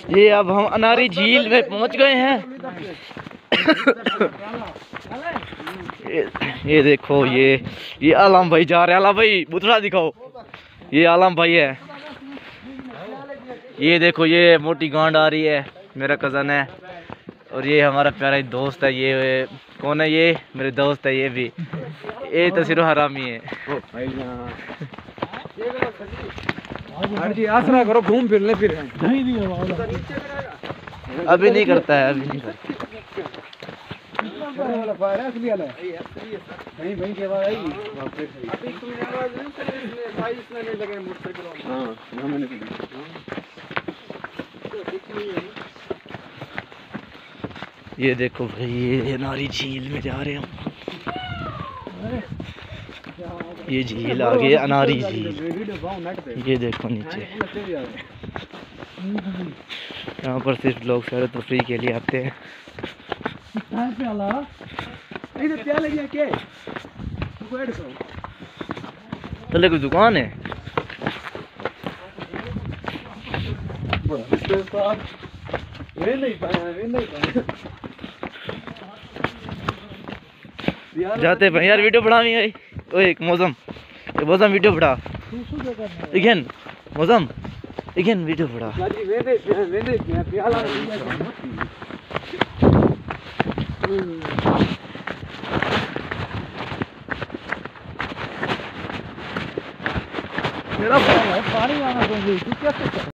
ये अब हम अनारी झील में पहुंच गए हैं। ये देखो ये आलम भाई जा रहे हैं। आलम भाई बुतड़ा दिखाओ। ये आलम भाई है। ये देखो ये मोटी गांड आ रही है, मेरा कज़न है। और ये हमारा प्यारा दोस्त है। ये कौन है? ये मेरे दोस्त है। ये भी ये तो सिर्फ हरामी है। आसरा करो, घूम फिर ले। फिर अभी नहीं करता है, अभी नहीं करता। ये देखो भाई ये नारी झील में जा रहे हैं हम। ये झील आ गई अनारी झील। ये देखो नीचे, यहाँ पर सिर्फ लोग सैर तफरी के लिए आते हैं। पहले कोई दुकान है। जाते भाई यार, वीडियो बढ़ा नहीं आई। ओए एक मौसम वीडियो बढ़ा। इगेन मौसम इगेन वीडियो बढ़ा। मेरा पानी आना चाहिए।